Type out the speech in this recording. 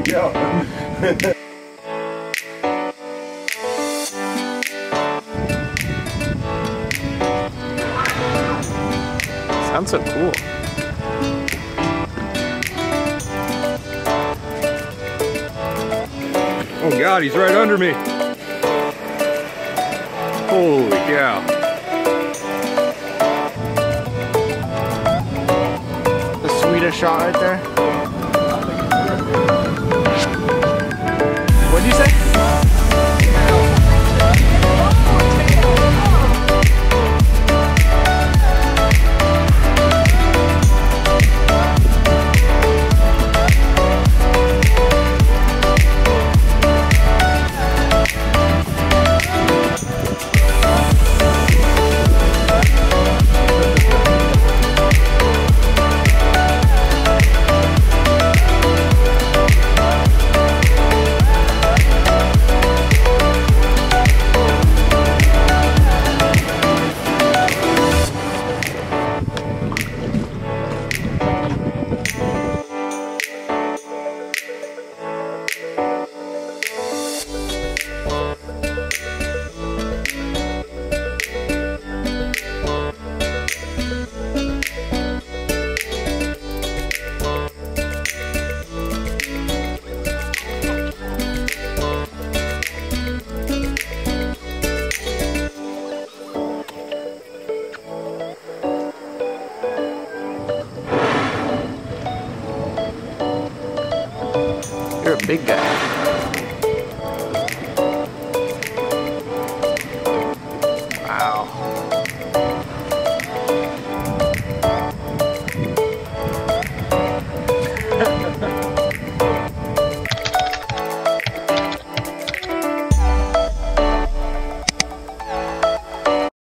we go. Sounds so cool. Oh God, he's right under me. Holy cow. The sweetest shot right there. What'd you say? You're a big guy.